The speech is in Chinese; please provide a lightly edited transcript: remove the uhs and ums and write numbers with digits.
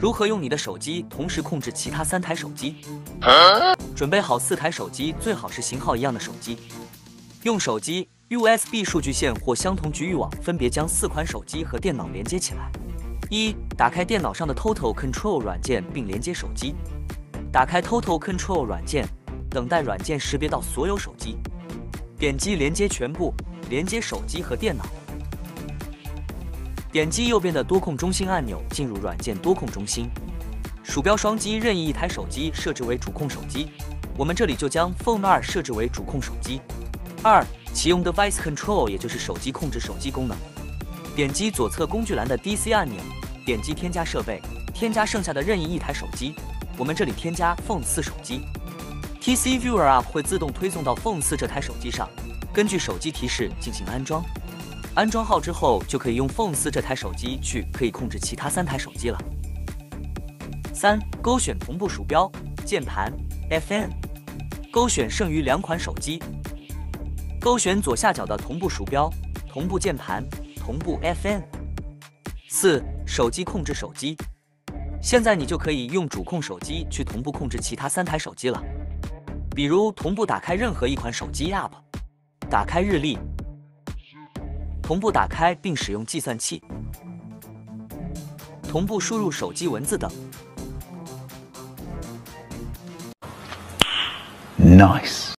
如何用你的手机同时控制其他3台手机？准备好4台手机，最好是型号一样的手机。用手机 USB 数据线或相同局域网分别将4款手机和电脑连接起来。1. 打开电脑上的 Total Control 软件并连接手机。打开 Total Control 软件，等待软件识别到所有手机。点击连接全部，连接手机和电脑。点击右边的多控中心按钮，进入软件多控中心。鼠标双击任意一台手机设置为主控手机，我们这里就将 Phone 2设置为主控手机。2. 启用 Device Control， 也就是手机控制手机功能。点击左侧工具栏的 DC 按钮，点击添加设备，添加剩下的任意一台手机，我们这里添加 Phone 4手机。TC Viewer App 会自动推送到 Phone 4这台手机上，根据手机提示进行安装。安装好之后，就可以用 Phone 4这台手机可以控制其他3台手机了。3. 勾选同步鼠标、键盘、FN， 勾选剩余2款手机。勾选左下角的同步鼠标、同步键盘、同步 FN。4. 手机控制手机。现在你就可以用主控手机去同步控制其他3台手机了，比如同步打开任何一款手机 App， 打开日历，同步打开并使用计算器，同步输入手机文字等。 Nice。